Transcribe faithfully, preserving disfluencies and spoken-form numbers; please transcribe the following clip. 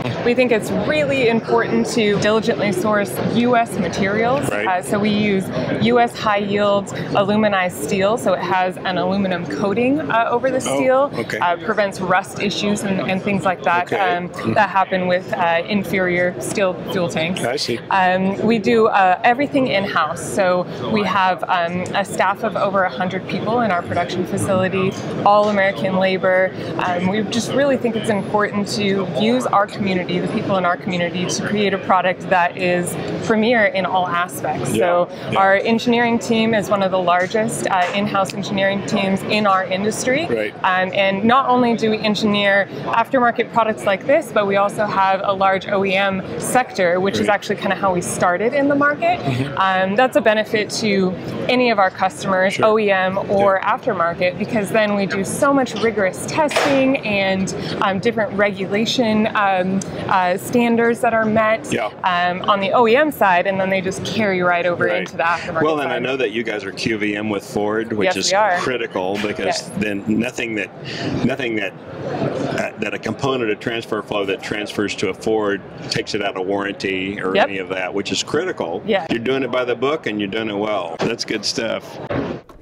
We think it's really important to diligently source U S materials. Right. Uh, so we use U S high-yield aluminized steel, so it has an aluminum coating uh, over the steel, oh, okay. uh, prevents rust issues and, and things like that Okay. um, that happen with uh, inferior steel fuel tanks. I see. Um, we do uh, everything in-house, so we have um, a staff of over one hundred people in our production facility, all American labor. Um, we just really think it's important to use our community, the people in our community, to create a product that is premier in all aspects. Yeah. So Yeah. our engineering team is one of the largest uh, in-house engineering teams in our industry. Right. Um, and not only do we engineer aftermarket products like this, but we also have a large O E M sector, which is Right. actually kind of how we started in the market. Mm-hmm. Um, that's a benefit to any of our customers, Sure. O E M or Yeah. aftermarket, because then we do so much rigorous testing and um, different regulation um, uh, standards that are met Yeah. um, on the O E M side, and then they just carry right over Right. into the aftermarket Well, side. and I know that you guys are Q V M with Ford, which Yes, is we are. critical because Yes. then nothing that nothing that uh, that a component of transfer flow that transfers to a Ford takes it out of warranty or Yep. any of that, which is critical. Yeah. You're doing it by the book and you're doing it well. That's good stuff.